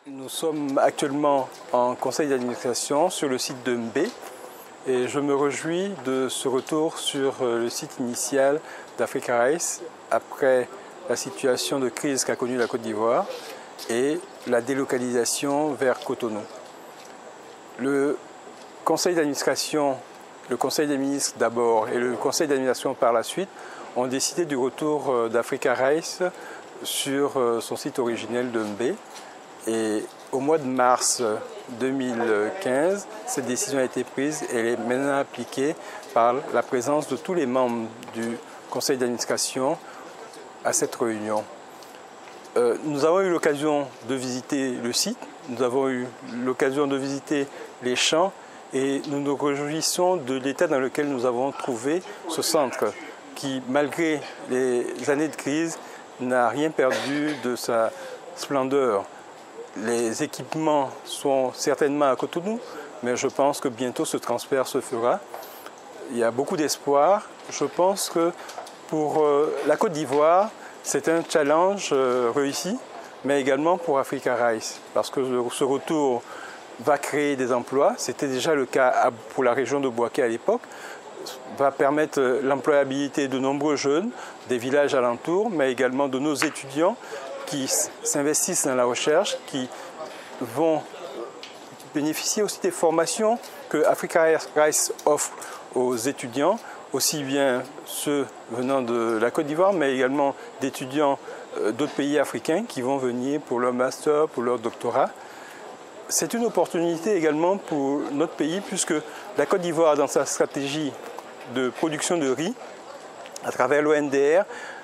Nous sommes actuellement en conseil d'administration sur le site de Mbé et je me réjouis de ce retour sur le site initial d'Africa Rice après la situation de crise qu'a connue la Côte d'Ivoire et la délocalisation vers Cotonou. Le conseil d'administration, le conseil des ministres d'abord et le conseil d'administration par la suite ont décidé du retour d'Africa Rice sur son site originel de Mbé. Et au mois de mars 2015, cette décision a été prise et elle est maintenant appliquée par la présence de tous les membres du conseil d'administration à cette réunion. Nous avons eu l'occasion de visiter le site, nous avons eu l'occasion de visiter les champs et nous nous réjouissons de l'état dans lequel nous avons trouvé ce centre qui, malgré les années de crise, n'a rien perdu de sa splendeur. Les équipements sont certainement à Cotonou, mais je pense que bientôt ce transfert se fera. Il y a beaucoup d'espoir. Je pense que pour la Côte d'Ivoire, c'est un challenge réussi, mais également pour Africa Rice, parce que ce retour va créer des emplois. C'était déjà le cas pour la région de Bouaké à l'époque. Va permettre l'employabilité de nombreux jeunes des villages alentours, mais également de nos étudiants qui s'investissent dans la recherche, qui vont bénéficier aussi des formations que Africa Rice offre aux étudiants, aussi bien ceux venant de la Côte d'Ivoire, mais également d'étudiants d'autres pays africains qui vont venir pour leur master, pour leur doctorat. C'est une opportunité également pour notre pays, puisque la Côte d'Ivoire, dans sa stratégie de production de riz, à travers l'ONDR,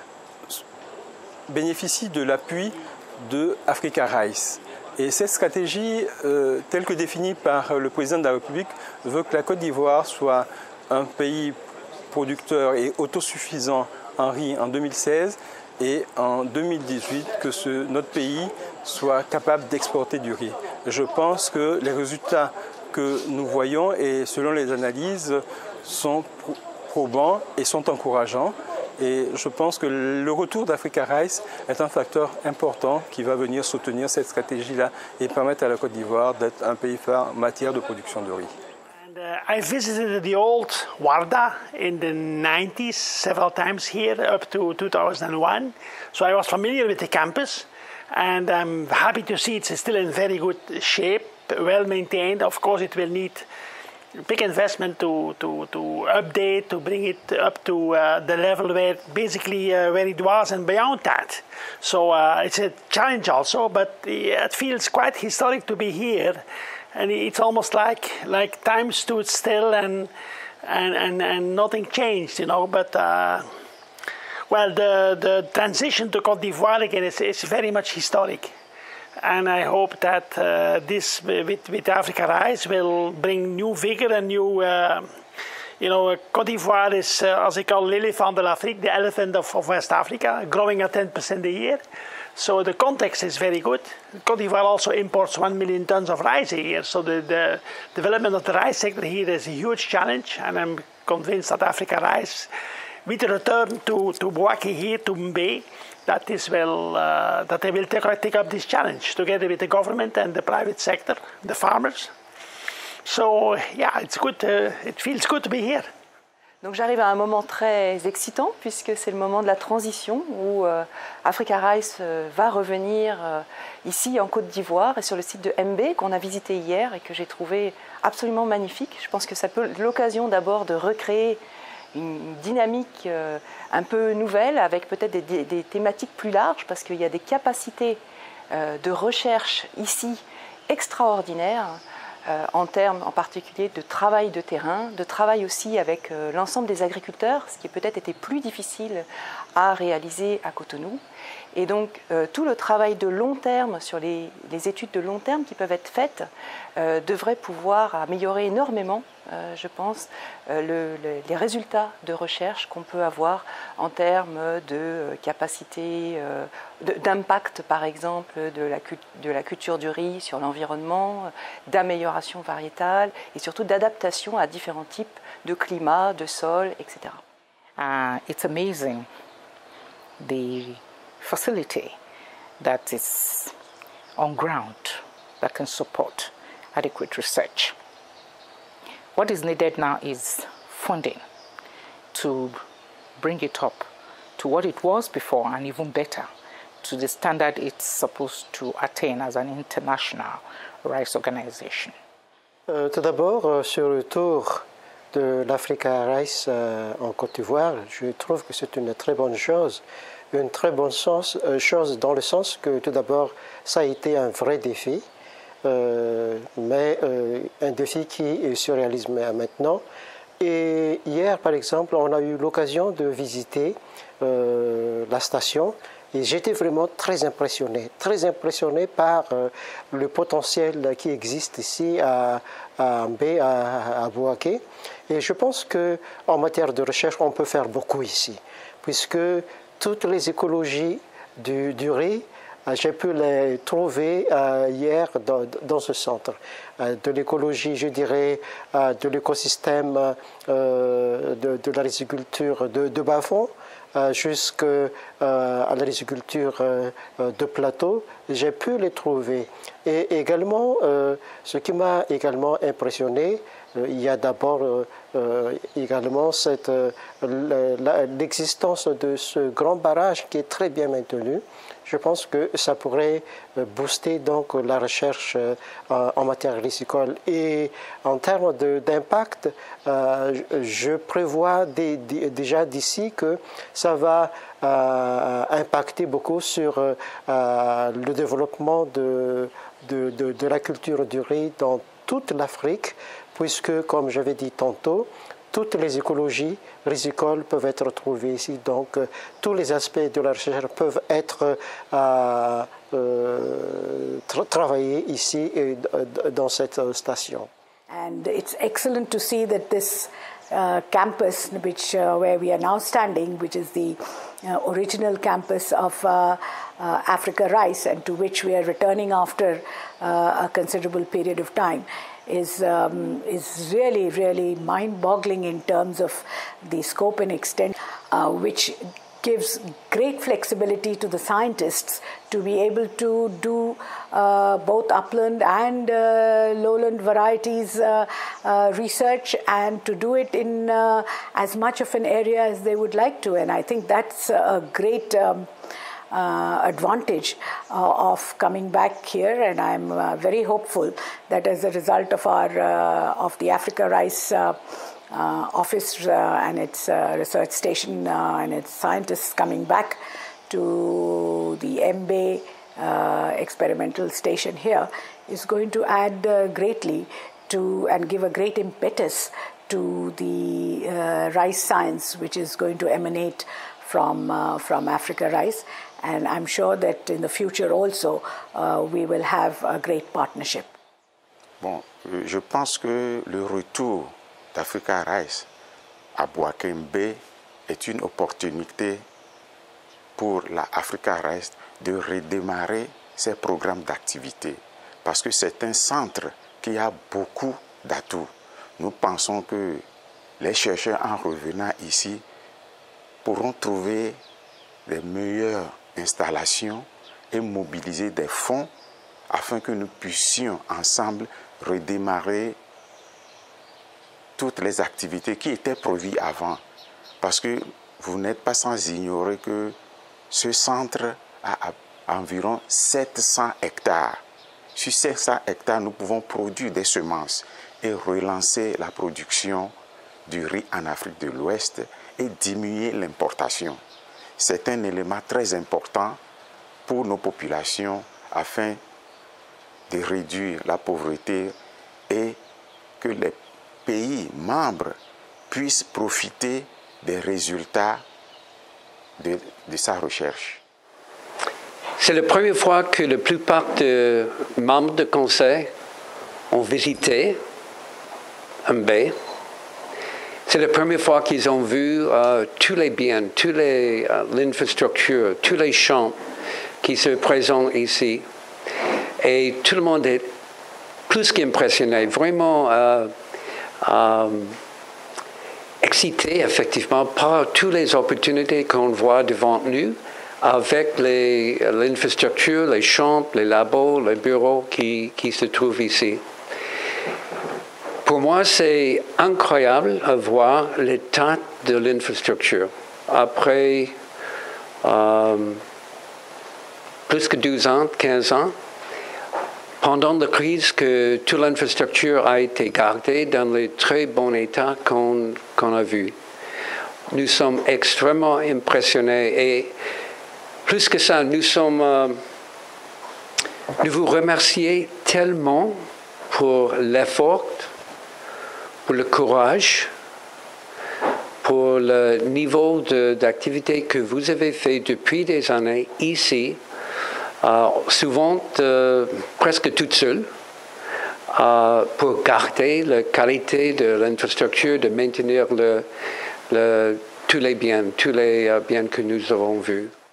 bénéficie de l'appui de Africa Rice. Et cette stratégie, telle que définie par le président de la République, veut que la Côte d'Ivoire soit un pays producteur et autosuffisant en riz en 2016 et en 2018 que notre pays soit capable d'exporter du riz. Je pense que les résultats que nous voyons et selon les analyses sont probants et sont encourageants. Et je pense que le retour d'Africa Rice est un facteur important qui va venir soutenir cette stratégie-là et permettre à la Côte d'Ivoire d'être un pays phare en matière de production de riz. I visited the old Warda in the 90s several times here up to 2001. So I was familiar with the campus and I'm happy to see it's still in very good shape, well maintained. Of course it will need big investment to update, to bring it up to the level where basically where it was and beyond that. So it's a challenge also, but it feels quite historic to be here, and it's almost like time stood still and nothing changed, you know. But well, the transition to Côte d'Ivoire again is very much historic. And I hope that this, with Africa Rice, will bring new vigor and new, you know, Côte d'Ivoire is, as I call l'éléphant de l'Afrique, the elephant of West Africa, growing at 10% a year. So the context is very good. Côte d'Ivoire also imports 1 million tons of rice a year. So the development of the rice sector here is a huge challenge. And I'm convinced that Africa Rice, with the return to Bouaké here, to Mbé, that they will take up this challenge together with the government and the private sector, the farmers. So yeah, it's good. It feels good to be here. Donc j'arrive à un moment très excitant puisque c'est le moment de la transition où Africa Rice va revenir ici en Côte d'Ivoire et sur le site de Mbé qu'on a visité hier et que j'ai trouvé absolument magnifique. Je pense que ça peut être l'occasion d'abord de recréer une dynamique un peu nouvelle avec peut-être des thématiques plus larges parce qu'il y a des capacités de recherche ici extraordinaires en termes en particulier de travail de terrain, de travail aussi avec l'ensemble des agriculteurs, ce qui peut-être était plus difficile à réaliser à Cotonou. Et donc tout le travail de long terme sur les études de long terme qui peuvent être faites devrait pouvoir améliorer énormément, je pense, les résultats de recherche qu'on peut avoir en termes de capacité, d'impact par exemple de la culture du riz sur l'environnement, d'amélioration variétale et surtout d'adaptation à différents types de climat, de sol, etc. It's amazing the facility that is on ground that can support adequate research. What is needed now is funding to bring it up to what it was before and even better, to the standard it's supposed to attain as an international rice organization. Tout d'abord, sur le tour de l'Africa Rice en Côte d'Ivoire, je trouve que c'est une très bonne chose. Une très bonne chose dans le sens que tout d'abord, ça a été un vrai défi, mais un défi qui se réalise maintenant. Et hier, par exemple, on a eu l'occasion de visiter la station et j'étais vraiment très impressionné par le potentiel qui existe ici à Mbé, à Bouaké. Et je pense qu'en matière de recherche, on peut faire beaucoup ici, puisque toutes les écologies du riz, j'ai pu les trouver hier dans ce centre. De l'écologie, je dirais, de l'écosystème de la riziculture de bas-fond jusqu'à la riziculture de plateau, j'ai pu les trouver. Et également, ce qui m'a également impressionné, il y a d'abord également l'existence de ce grand barrage qui est très bien maintenu. Je pense que ça pourrait booster donc la recherche en matière rizicole. Et en termes d'impact, je prévois déjà d'ici que ça va impacter beaucoup sur le développement de la culture du riz dans toute l'Afrique, puisque, comme j'avais dit tantôt, toutes les écologies rizicoles peuvent être trouvées ici. Donc, tous les aspects de la recherche peuvent être travaillés ici dans cette station. And it's excellent to see that this campus, where we are now standing, which is the original campus of Africa Rice, and to which we are returning after a considerable period of time, is really, really mind-boggling in terms of the scope and extent, which gives great flexibility to the scientists to be able to do both upland and lowland varieties research, and to do it in as much of an area as they would like to. And I think that's a great advantage of coming back here, and I'm very hopeful that as a result of of the Africa Rice office and its research station and its scientists coming back to the Mbé experimental station here is going to add greatly to and give a great impetus to the rice science, which is going to emanate from Africa Rice. And I'm sure that in the future also we will have a great partnership. Bon, je pense que le retour d'Africa Rice à Bouaké Mbé est une opportunité pour la Africa Rice de redémarrer ses programmes d'activité, parce que c'est un centre qui a beaucoup d'atouts. Nous pensons que les chercheurs, en revenant ici, pourront trouver les meilleures installations et mobiliser des fonds afin que nous puissions ensemble redémarrer toutes les activités qui étaient prévues avant. Parce que vous n'êtes pas sans ignorer que ce centre a environ 700 hectares. Sur 700 hectares, nous pouvons produire des semences et relancer la production du riz en Afrique de l'Ouest et diminuer l'importation. C'est un élément très important pour nos populations afin de réduire la pauvreté et que les pays membres puissent profiter des résultats de sa recherche. C'est la première fois que la plupart des membres du conseil ont visité Mbé. C'est la première fois qu'ils ont vu tous les biens, toute l'infrastructure, tous les champs qui se présentent ici. Et tout le monde est plus qu'impressionné, vraiment excité effectivement par toutes les opportunités qu'on voit devant nous avec l'infrastructure, les chambres, les labos, les bureaux qui se trouvent ici. Pour moi, c'est incroyable de voir l'état de l'infrastructure. Après plus que 12 ans, 15 ans, pendant la crise, que toute l'infrastructure a été gardée dans le très bon état qu'on a vu. Nous sommes extrêmement impressionnés et plus que ça, nous vous remercions tellement pour l'effort, pour le courage, pour le niveau d'activité que vous avez fait depuis des années ici, souvent presque toute seule, pour garder la qualité de l'infrastructure, de maintenir tous les biens que nous avons vus.